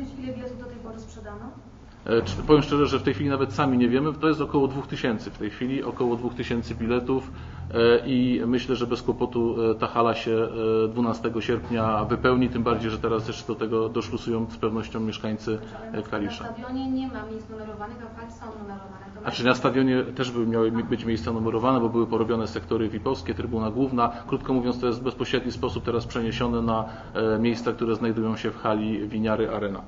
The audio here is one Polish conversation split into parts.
powiedzieć, ile biletów do tej pory sprzedano? Powiem szczerze, że w tej chwili nawet sami nie wiemy. To jest około 2000 w tej chwili, około 2000 biletów i myślę, że bez kłopotu ta hala się 12 sierpnia wypełni, tym bardziej, że teraz jeszcze do tego doszlusują z pewnością mieszkańcy Kalisza. Na stadionie nie ma miejsc numerowanych, a w hali są numerowane. A czy na stadionie też miały być miejsca numerowane, bo były porobione sektory VIP-owskie, trybuna główna. Krótko mówiąc, to jest w bezpośredni sposób teraz przeniesione na miejsca, które znajdują się w hali Winiary Arena.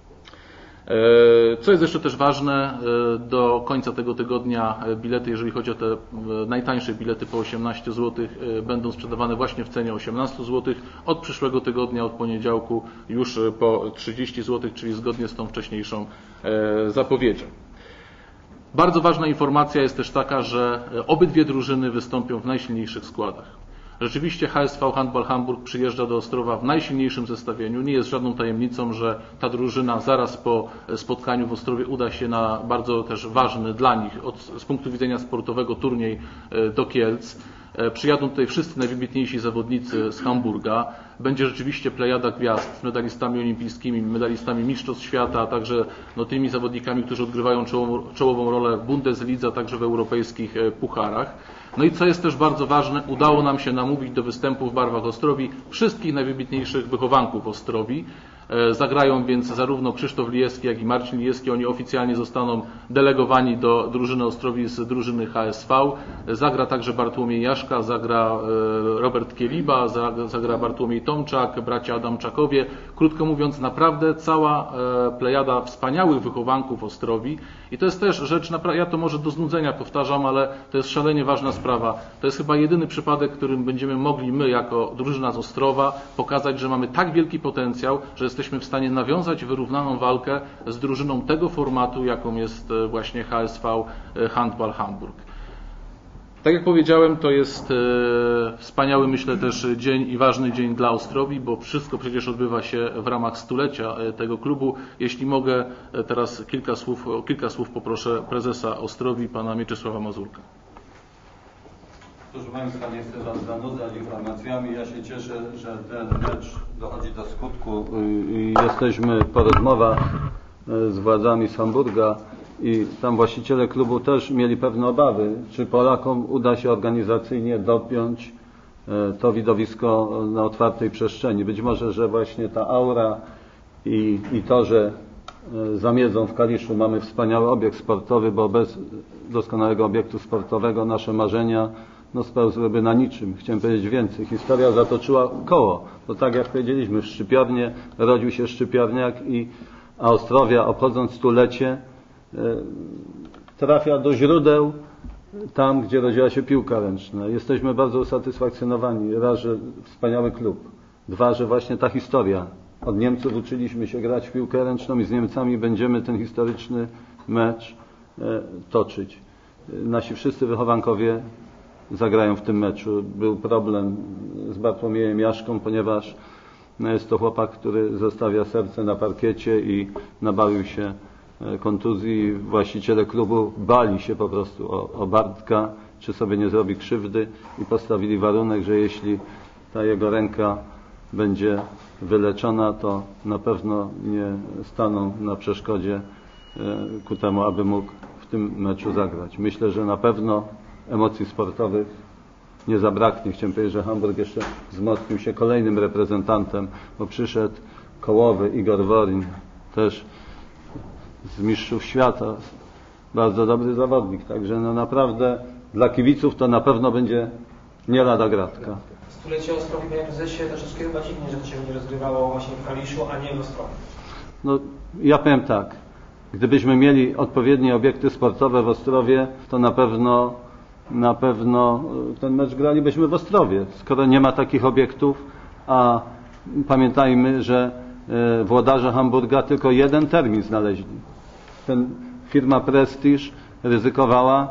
Co jest jeszcze też ważne, do końca tego tygodnia bilety, jeżeli chodzi o te najtańsze bilety po 18 zł, będą sprzedawane właśnie w cenie 18 zł. Od przyszłego tygodnia, od poniedziałku już po 30 zł, czyli zgodnie z tą wcześniejszą zapowiedzią. Bardzo ważna informacja jest też taka, że obydwie drużyny wystąpią w najsilniejszych składach. Rzeczywiście HSV Handball Hamburg przyjeżdża do Ostrowa w najsilniejszym zestawieniu. Nie jest żadną tajemnicą, że ta drużyna zaraz po spotkaniu w Ostrowie uda się na bardzo też ważny dla nich z punktu widzenia sportowego turniej do Kielc. Przyjadą tutaj wszyscy najwybitniejsi zawodnicy z Hamburga. Będzie rzeczywiście plejada gwiazd z medalistami olimpijskimi, medalistami mistrzostw świata, a także tymi zawodnikami, którzy odgrywają czołową rolę w Bundeslidze, a także w europejskich pucharach. No i co jest też bardzo ważne, udało nam się namówić do występu w barwach Ostrowi wszystkich najwybitniejszych wychowanków Ostrowi. Zagrają więc zarówno Krzysztof Lijewski, jak i Marcin Lijewski. Oni oficjalnie zostaną delegowani do drużyny Ostrowi z drużyny HSV. Zagra także Bartłomiej Jaszka, zagra Robert Kieliba, zagra Bartłomiej Tomczak, bracia Adamczakowie. Krótko mówiąc, naprawdę cała plejada wspaniałych wychowanków Ostrowi. I to jest też rzecz, ja to może do znudzenia powtarzam, ale to jest szalenie ważna sprawa. To jest chyba jedyny przypadek, w którym będziemy mogli my, jako drużyna z Ostrowa, pokazać, że mamy tak wielki potencjał, że jesteśmy w stanie nawiązać wyrównaną walkę z drużyną tego formatu, jaką jest właśnie HSV Handball Hamburg. Tak jak powiedziałem, to jest wspaniały, myślę, też dzień i ważny dzień dla Ostrowi, bo wszystko przecież odbywa się w ramach stulecia tego klubu. Jeśli mogę, teraz kilka słów poproszę prezesa Ostrowi, pana Mieczysława Mazurka. Proszę Państwa, nie chcę Was zanudzać informacjami. Ja się cieszę, że ten mecz dochodzi do skutku i jesteśmy po rozmowach z władzami z Hamburga i tam właściciele klubu też mieli pewne obawy, czy Polakom uda się organizacyjnie dopiąć to widowisko na otwartej przestrzeni. Być może, że właśnie ta aura i to, że za Miedzą w Kaliszu mamy wspaniały obiekt sportowy, bo bez doskonałego obiektu sportowego nasze marzenia spełzłyby na niczym. Chciałem powiedzieć więcej. Historia zatoczyła koło, bo tak jak powiedzieliśmy, w Szczypiornie rodził się Szczypiorniak, a Ostrowia, obchodząc stulecie, trafia do źródeł tam, gdzie rodziła się piłka ręczna. Jesteśmy bardzo usatysfakcjonowani. Raz, że wspaniały klub. Dwa, że właśnie ta historia. Od Niemców uczyliśmy się grać w piłkę ręczną i z Niemcami będziemy ten historyczny mecz toczyć. Nasi wszyscy wychowankowie zagrają w tym meczu. Był problem z Bartłomiejem Jaszką, ponieważ jest to chłopak, który zostawia serce na parkiecie i nabawił się kontuzji. Właściciele klubu bali się po prostu o Bartka, czy sobie nie zrobi krzywdy i postawili warunek, że jeśli ta jego ręka będzie wyleczona, to na pewno nie staną na przeszkodzie ku temu, aby mógł w tym meczu zagrać. Myślę, że na pewno emocji sportowych nie zabraknie. Chciałem powiedzieć, że Hamburg jeszcze wzmocnił się kolejnym reprezentantem, bo przyszedł Kołowy Igor Worin, też z mistrzów świata, bardzo dobry zawodnik, także naprawdę dla kibiców to na pewno będzie nie lada gratka. Stulecie Ostrowi, panie prezesie, troszeczkę chyba dziwnie, że to się będzie rozgrywało właśnie w Kaliszu, a nie w Ostrowie. Ja powiem tak, gdybyśmy mieli odpowiednie obiekty sportowe w Ostrowie, to na pewno ten mecz gralibyśmy w Ostrowie. Skoro nie ma takich obiektów, a pamiętajmy, że włodarze Hamburga tylko jeden termin znaleźli. Firma Prestige ryzykowała,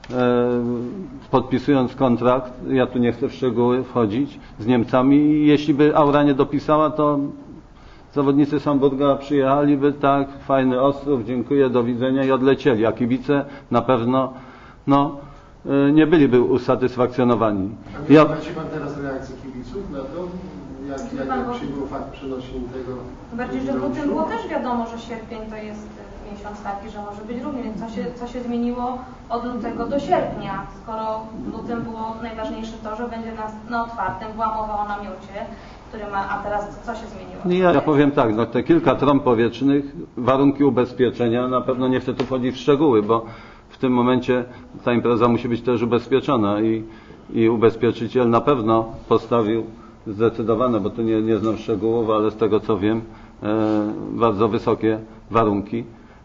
podpisując kontrakt, ja tu nie chcę w szczegóły wchodzić, z Niemcami i jeśli by aura nie dopisała, to zawodnicy z Hamburga przyjechaliby, tak, fajny Ostrów, dziękuję, do widzenia i odlecieli, a kibice na pewno nie byliby usatysfakcjonowani. Pamięci pan teraz reakcję kibiców na to? jak przyjmą fakt przenosin tego? Bardziej, że w lutym było też wiadomo, że sierpień to jest miesiąc taki, że może być równie, więc co się zmieniło od lutego do sierpnia, skoro w lutym było najważniejsze to, że będzie na otwartym, była mowa o namiocie, który ma, a teraz co się zmieniło? Ja powiem tak, no te kilka trąb powietrznych, warunki ubezpieczenia, na pewno nie chcę tu wchodzić w szczegóły, bo w tym momencie ta impreza musi być też ubezpieczona i ubezpieczyciel na pewno postawił zdecydowane, bo tu nie znam szczegółów, ale z tego co wiem, bardzo wysokie warunki.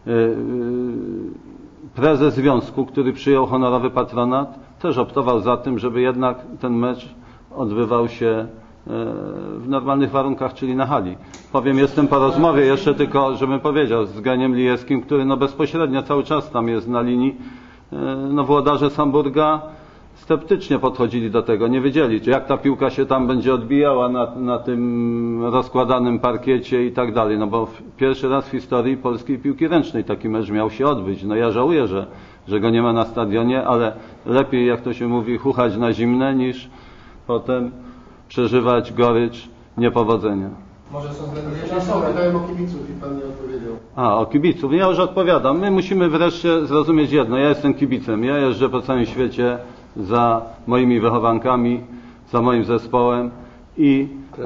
Prezes związku, który przyjął honorowy patronat, też optował za tym, żeby jednak ten mecz odbywał się w normalnych warunkach, czyli na hali. Powiem, jestem po rozmowie jeszcze tylko, żebym powiedział, z Geniem Lijewskim, który no bezpośrednio cały czas tam jest na linii. No włodarze Samburga sceptycznie podchodzili do tego, nie wiedzieli, czy jak ta piłka się tam będzie odbijała na tym rozkładanym parkiecie i tak dalej, no bo pierwszy raz w historii polskiej piłki ręcznej taki mecz miał się odbyć. No ja żałuję, że go nie ma na stadionie, ale lepiej, jak to się mówi, chuchać na zimne, niż potem przeżywać gorycz niepowodzenia. Może są względy Ja finansowe. pytałem o kibiców i pan nie odpowiedział. O kibiców. Ja już odpowiadam. My musimy wreszcie zrozumieć jedno. Ja jestem kibicem. Ja jeżdżę po całym świecie za moimi wychowankami, za moim zespołem i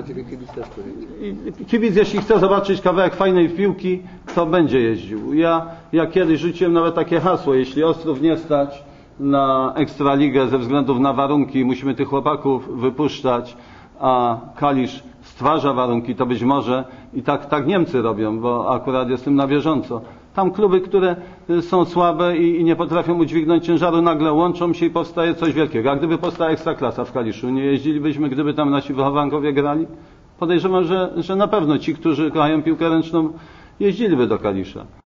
kibic, jeśli chce zobaczyć kawałek fajnej piłki, to będzie jeździł. Ja kiedyś rzuciłem nawet takie hasło, jeśli Ostrów nie stać na Ekstraligę ze względów na warunki, musimy tych chłopaków wypuszczać, a Kalisz stwarza warunki, to być może i tak Niemcy robią, bo akurat jestem na bieżąco. Tam kluby, które są słabe i nie potrafią udźwignąć ciężaru, nagle łączą się i powstaje coś wielkiego. A gdyby powstała Ekstraklasa w Kaliszu, nie jeździlibyśmy, gdyby tam nasi wychowankowie grali? Podejrzewam, że na pewno ci, którzy kochają piłkę ręczną, jeździliby do Kalisza.